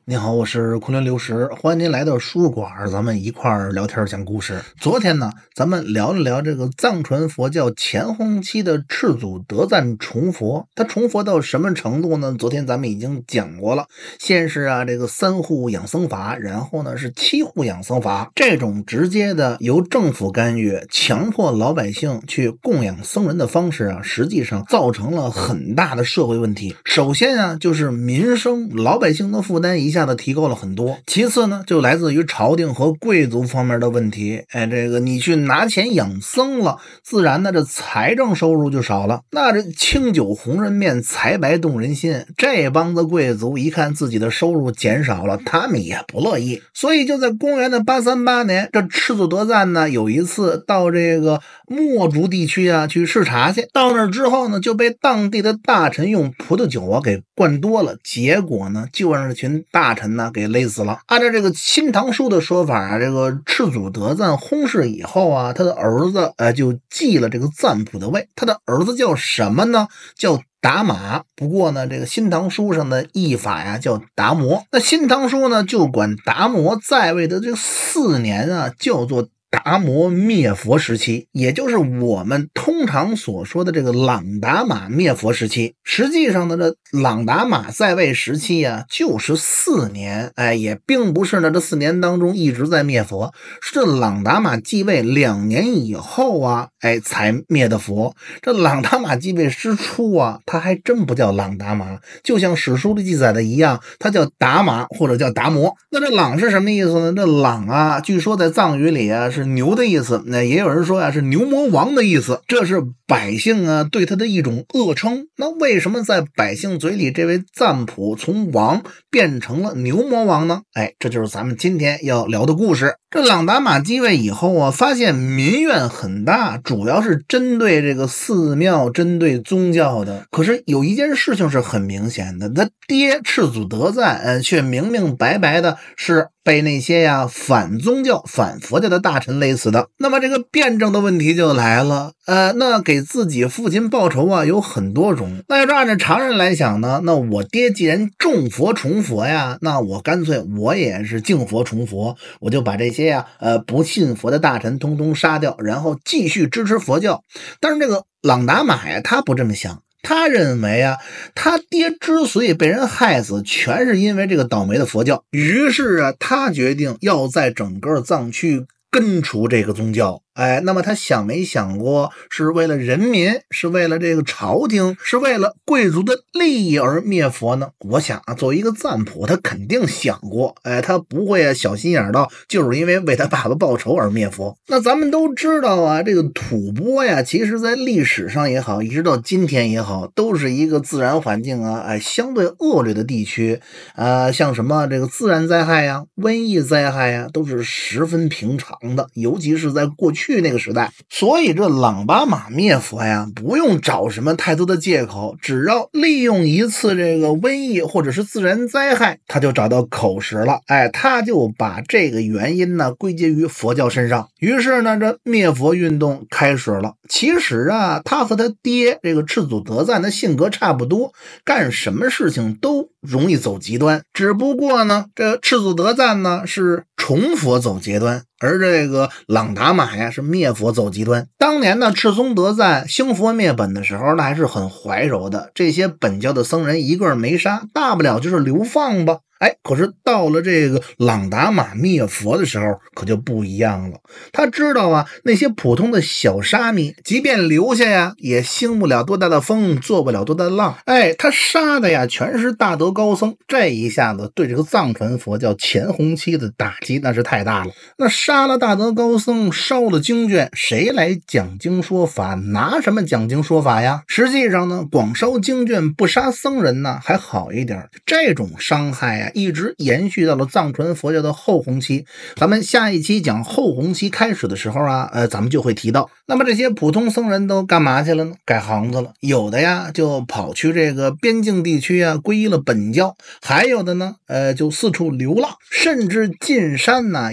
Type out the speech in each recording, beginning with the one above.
你好，我是昆仑流石，欢迎您来到书馆，咱们一块儿聊天讲故事。昨天呢，咱们聊了聊这个藏传佛教前后期的赤祖德赞重佛，它重佛到什么程度呢？昨天咱们已经讲过了，先是这个3户养僧法，然后呢是7户养僧法，这种直接的由政府干预，强迫老百姓去供养僧人的方式实际上造成了很大的社会问题。首先就是民生，老百姓的负担一下子提高了很多。其次呢，就来自于朝廷和贵族方面的问题。这个你去拿钱养僧了，自然呢这财政收入就少了。那这清酒红人面，财白动人心，这帮子贵族一看自己的收入减少了，他们也不乐意。所以就在公元的838年，这赤祖德赞呢有一次到这个墨竹地区去视察去，到那儿之后呢，就被当地的大臣用葡萄酒给灌多了，结果呢就让这群大臣呢给勒死了。按照这个《新唐书》的说法这个赤祖德赞薨逝以后他的儿子就继了这个赞普的位，他的儿子叫什么呢？叫达玛。不过呢，这个《新唐书》上的译法叫达摩。那《新唐书》呢就管达摩在位的这4年叫做达摩灭佛时期，也就是我们通常所说的这个朗达玛灭佛时期。实际上呢，这朗达玛在位时期就是4年，也并不是呢这4年当中一直在灭佛，是这朗达玛继位2年以后才灭的佛。这朗达玛继位之初他还真不叫朗达玛，就像史书里记载的一样，他叫达玛或者叫达摩。那这朗是什么意思呢？这朗据说在藏语里是牛的意思，那也有人说是牛魔王的意思，这是百姓对他的一种恶称。那为什么在百姓嘴里这位赞普从王变成了牛魔王呢？这就是咱们今天要聊的故事。这朗达玛继位以后发现民怨很大，主要是针对这个寺庙，针对宗教的。可是有一件事情是很明显的，他爹赤祖德赞却明明白白的是被那些反宗教反佛教的大臣勒死的。那么这个辩证的问题就来了，那给自己父亲报仇有很多种。那要是按照常人来想呢，那我爹既然重佛重佛那我干脆我也是敬佛重佛，我就把这些不信佛的大臣通通杀掉，然后继续支持佛教。但是这个朗达玛他不这么想，他认为他爹之所以被人害死，全是因为这个倒霉的佛教。于是他决定要在整个藏区根除这个宗教。那么他想没想过是为了人民，是为了这个朝廷，是为了贵族的利益而灭佛呢？我想作为一个赞普，他肯定想过，他不会小心眼到就是因为为他爸爸报仇而灭佛。那咱们都知道这个吐蕃其实在历史上也好，一直到今天也好，都是一个自然环境相对恶劣的地区。像什么这个自然灾害瘟疫灾害都是十分平常的，尤其是在过去那个时代。所以这朗达玛灭佛不用找什么太多的借口，只要利用一次这个瘟疫或者是自然灾害，他就找到口实了。他就把这个原因归结于佛教身上。于是呢，这灭佛运动开始了。其实他和他爹这个赤祖德赞的性格差不多，干什么事情都容易走极端。只不过呢，这赤祖德赞呢是重佛走极端，而这个朗达玛是灭佛走极端。当年呢，赤宗德赞兴佛灭本的时候呢，还是很怀柔的，这些本教的僧人一个没杀，大不了就是流放吧。可是到了这个朗达玛灭佛的时候可就不一样了。他知道那些普通的小沙弥即便留下也兴不了多大的风，做不了多大的浪。他杀的全是大德高僧。这一下子对这个藏传佛教前弘期的打击那是太大了。那杀了大德高僧，烧了经卷，谁来讲经说法？拿什么讲经说法呀？实际上呢，光烧经卷不杀僧人呢还好一点，这种伤害一直延续到了藏传佛教的后弘期。咱们下一期讲后弘期开始的时候咱们就会提到。那么这些普通僧人都干嘛去了呢？改行子了。有的就跑去这个边境地区皈依了本教，还有的呢就四处流浪，甚至进山一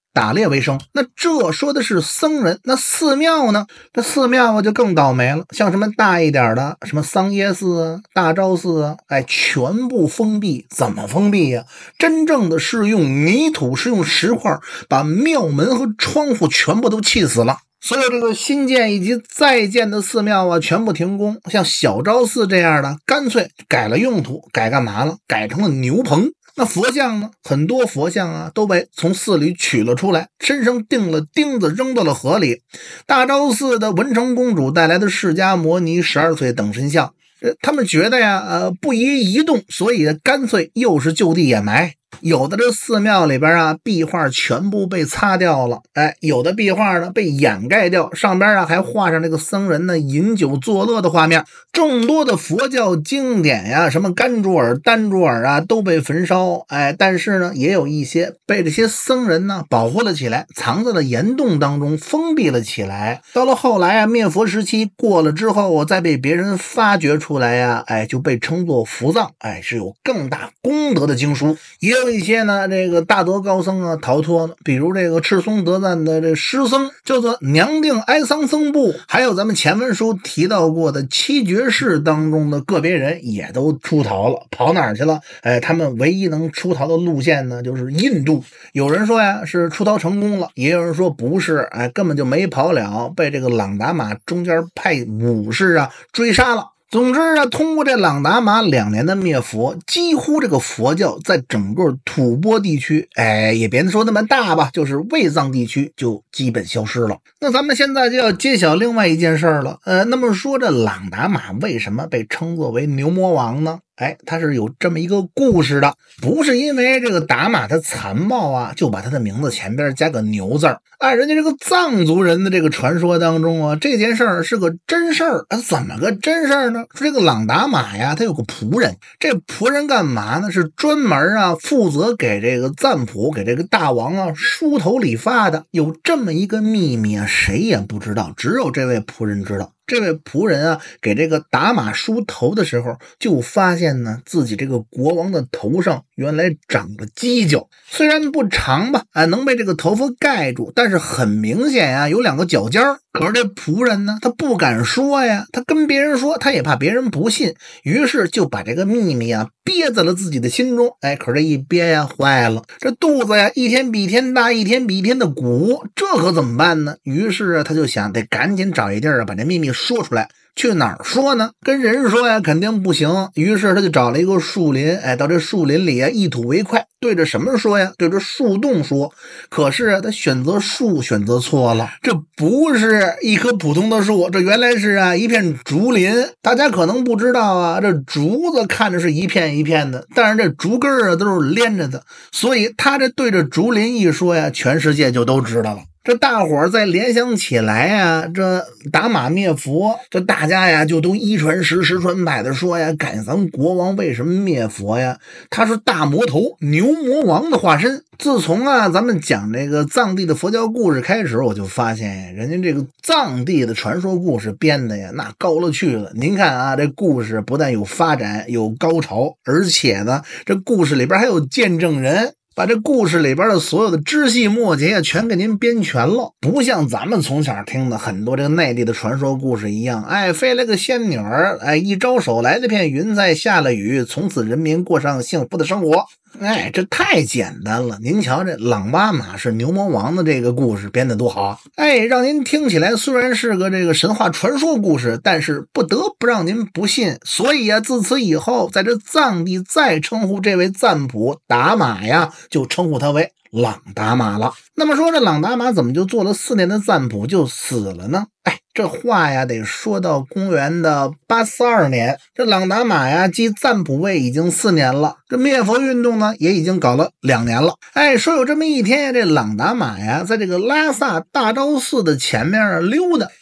打猎为生。那这说的是僧人，那寺庙呢？这寺庙就更倒霉了，像什么大一点的，什么桑耶寺啊、大昭寺啊，全部封闭。怎么封闭呀？真正的是用泥土，是用石块把庙门和窗户全部都砌死了。所有这个新建以及在建的寺庙啊，全部停工。像小昭寺这样的，干脆改了用途，改干嘛了？改成了牛棚。那佛像呢？很多佛像啊都被从寺里取了出来，身上钉了钉子，扔到了河里。大昭寺的文成公主带来的释迦摩尼12岁等身像，他们觉得呀，不宜移动，所以干脆又是就地掩埋。有的这寺庙里边啊，壁画全部被擦掉了，有的壁画呢被掩盖掉，上边啊还画上这个僧人呢饮酒作乐的画面。众多的佛教经典呀，什么甘珠尔、丹珠尔啊，都被焚烧。但是呢，也有一些被这些僧人呢保护了起来，藏在了岩洞当中，封闭了起来。到了后来啊，灭佛时期过了之后，再被别人发掘出来呀，就被称作福藏，是有更大功德的经书。也有一些呢，这个大德高僧啊逃脱了，比如这个赤松德赞的这师僧叫做娘定哀桑僧部，还有咱们前文书提到过的七绝世当中的个别人也都出逃了，跑哪儿去了？他们唯一能出逃的路线呢，就是印度。有人说呀是出逃成功了，也有人说不是，根本就没跑了，被这个朗达玛中间派武士啊追杀了。总之啊，通过这朗达玛2年的灭佛，几乎这个佛教在整个吐蕃地区，也别说那么大吧，就是卫藏地区就基本消失了。那咱们现在就要揭晓另外一件事了。那么说这朗达玛为什么被称作为牛魔王呢？他是有这么一个故事的，不是因为这个达玛他残暴啊，就把他的名字前边加个牛字儿。人家这个藏族人的这个传说当中啊，这件事儿是个真事儿。怎么个真事儿呢？说这个朗达玛呀，他有个仆人，这仆人干嘛呢？是专门啊负责给这个赞普，给这个大王啊梳头理发的。有这么一个秘密啊，谁也不知道，只有这位仆人知道。这位仆人啊，给这个达玛梳头的时候，就发现呢，自己这个国王的头上原来长了犄角，虽然不长吧，能被这个头发盖住，但是很明显呀，有2个角尖儿。可是这仆人呢，他不敢说呀，他跟别人说，他也怕别人不信，于是就把这个秘密啊憋在了自己的心中。可是这一憋呀，坏了，这肚子呀一天比一天大，一天比一天的鼓，这可怎么办呢？于是他就想得赶紧找一地儿把这秘密说出来。去哪儿说呢？跟人说呀肯定不行，于是他就找了一个树林，到这树林里啊一吐为快，对着什么说呀？对着树洞说。可是他选择树选择错了，这不是一棵普通的树，这原来是一片竹林。大家可能不知道啊，这竹子看着是一片一片的，但是这竹根都是连着的，所以他这对着竹林一说呀，全世界就都知道了。这大伙儿再联想起来呀，这达玛灭佛，这大家呀就都一传十，十传百的说呀，咱国王为什么灭佛呀？他是大魔头牛魔王的化身。自从咱们讲这个藏地的佛教故事开始，我就发现人家这个藏地的传说故事编的呀，那高了去了。您看这故事不但有发展，有高潮，而且呢，这故事里边还有见证人。把这故事里边的所有的枝细末节全给您编全了，不像咱们从小听的很多这个内地的传说故事一样，飞来个仙女儿，一招手来了片云彩，下了雨，从此人民过上幸福的生活。这太简单了。您瞧这朗达玛是牛魔王的这个故事编得多好啊！让您听起来虽然是个这个神话传说故事，但是不得不让您不信。所以自此以后，在这藏地再称呼这位赞普达玛呀，就称呼他为朗达玛了。那么说这朗达玛怎么就做了4年的赞普就死了呢？这话呀得说到公元的842年，这朗达玛呀继赞普位已经4年了，这灭佛运动呢也已经搞了2年了。说有这么一天，这朗达玛呀在这个拉萨大昭寺的前面溜达，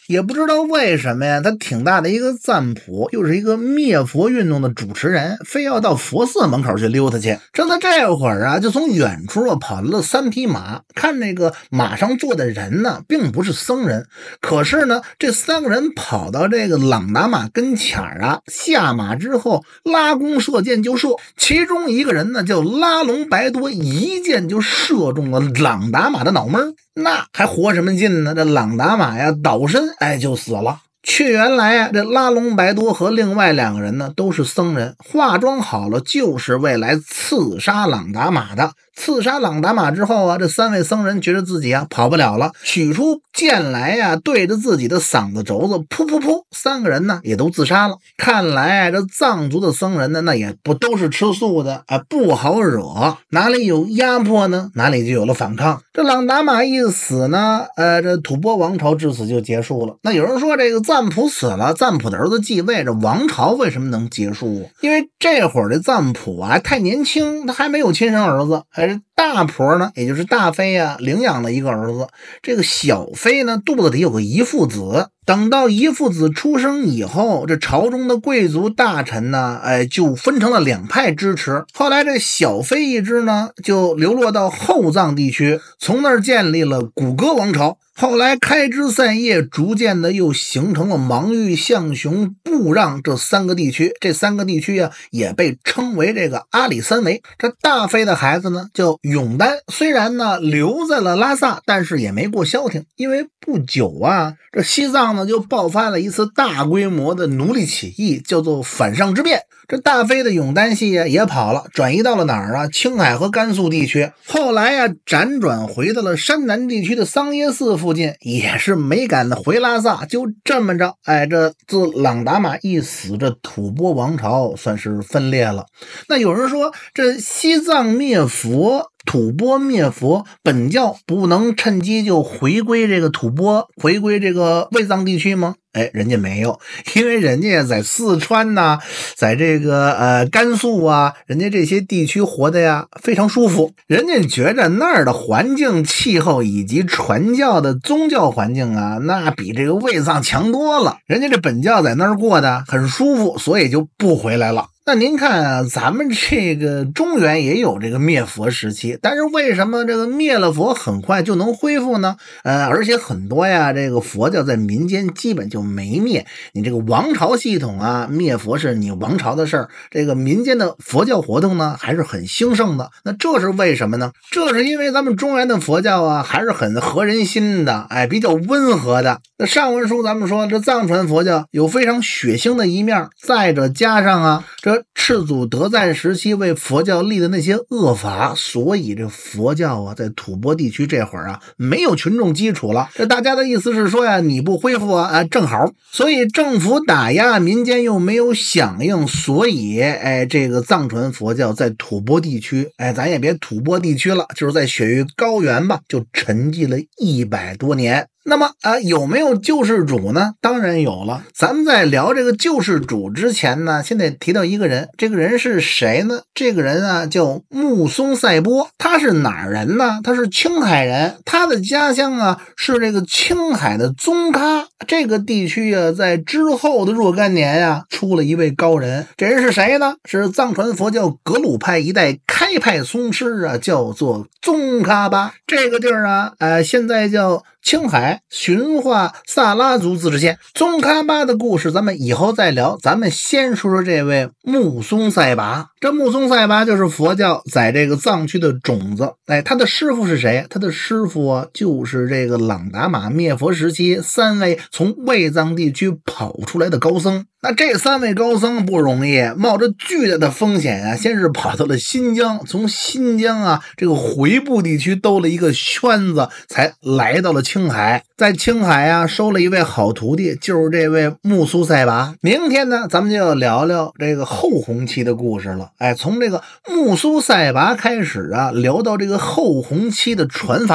也不知道为什么呀，他挺大的一个赞普，又是一个灭佛运动的主持人，非要到佛寺门口去溜达去。正在这会儿啊，就从远处跑来了3匹马，看那个马上坐的人呢，并不是僧人，可是呢，这3个人跑到这个朗达玛跟前啊，下马之后拉弓射箭就射，其中一个人呢叫拉隆白多，一箭就射中了朗达玛的脑门，那还活什么劲呢？这朗达玛呀倒身就死了。却原来啊，这拉隆白多和另外2个人呢都是僧人，化妆好了就是为来刺杀朗达玛的。刺杀朗达玛之后啊，这3位僧人觉得自己跑不了了，取出剑来呀，对着自己的嗓子轴子噗噗噗，3个人呢也都自杀了。看来这藏族的僧人呢，那也不都是吃素的不好惹，哪里有压迫呢，哪里就有了反抗。这朗达玛一死呢，这吐蕃王朝至此就结束了。那有人说这个赞普死了，赞普的儿子继位，这王朝为什么能结束？因为这会儿的赞普太年轻，他还没有亲生儿子，大婆呢，也就是大妃领养了一个儿子，这个小妃呢肚子里有个遗腹子。等到遗腹子出生以后，这朝中的贵族大臣呢，就分成了2派支持。后来这小妃一支呢，就流落到后藏地区，从那儿建立了古哥王朝。后来开枝散叶，逐渐的又形成了芒域、象雄、布让这3个地区。这3个地区也被称为这个阿里3维。这大妃的孩子呢叫永丹，虽然呢留在了拉萨，但是也没过消停，因为不久这西藏呢就爆发了一次大规模的奴隶起义，叫做反上之变。这大妃的永丹系也跑了，转移到了哪儿青海和甘肃地区。后来辗转回到了山南地区的桑耶寺附近，也是没敢回拉萨。就这么着，这自朗达玛一死，这吐蕃王朝算是分裂了。那有人说，这西藏灭佛，吐蕃灭佛，本教不能趁机就回归这个吐蕃，回归这个卫藏地区吗？人家没有，因为人家在四川呐，在这个甘肃人家这些地区活得非常舒服，人家觉着那儿的环境、气候以及传教的宗教环境那比这个卫藏强多了。人家这本教在那儿过得很舒服，所以就不回来了。那您看咱们这个中原也有这个灭佛时期，但是为什么这个灭了佛很快就能恢复呢？而且很多这个佛教在民间基本就没灭。你这个王朝系统灭佛是你王朝的事儿，这个民间的佛教活动呢还是很兴盛的。那这是为什么呢？这是因为咱们中原的佛教还是很合人心的，比较温和的。那上文书咱们说这藏传佛教有非常血腥的一面，再者加上这赤祖德赞时期为佛教立的那些恶法，所以这佛教在吐蕃地区这会儿没有群众基础了。这大家的意思是说你不恢复正好，所以政府打压，民间又没有响应，所以这个藏传佛教在吐蕃地区，咱也别吐蕃地区了，就是在雪域高原吧，就沉寂了100多年。那么有没有救世主呢？当然有了。咱们在聊这个救世主之前呢，现在提到一个人，这个人是谁呢？这个人叫木松赛波。他是哪儿人呢？他是青海人，他的家乡是这个青海的宗喀这个地区在之后的若干年出了一位高人。这人是谁呢？是藏传佛教格鲁派一代开派宗师叫做宗喀巴。这个地儿现在叫青海驯化萨拉族自治县。宗喀巴的故事咱们以后再聊，咱们先说说这位木松赛拔。这木松赛拔就是佛教在这个藏区的种子。他的师傅是谁？他的师傅就是这个朗达玛灭佛时期3位从卫藏地区跑出来的高僧。那这3位高僧不容易，冒着巨大的风险先是跑到了新疆，从新疆这个回部地区兜了一个圈子，才来到了青海。在青海收了一位好徒弟，就是这位木苏赛拔。明天呢，咱们就要聊聊这个后红期的故事了。从这个木苏赛拔开始聊到这个后红期的传法人，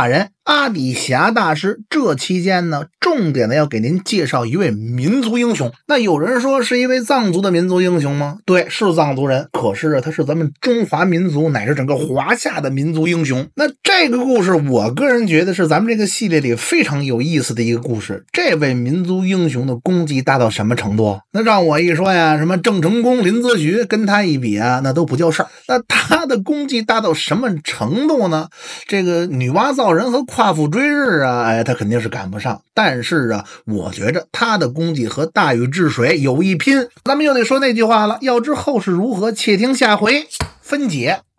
阿底峡大师这期间呢，重点的要给您介绍一位民族英雄。那有人说是一位藏族的民族英雄吗？对，是藏族人，可是他是咱们中华民族乃至整个华夏的民族英雄。那这个故事我个人觉得是咱们这个系列里非常有意思的一个故事。这位民族英雄的功绩大到什么程度？那让我一说呀，什么郑成功、林则徐跟他一比啊，那都不叫事儿。那他的功绩大到什么程度呢？这个女娲造人和夸父追日啊，哎，他肯定是赶不上。但是啊，我觉着他的功绩和大禹治水有一拼。咱们又得说那句话了，要知后事如何，且听下回分解。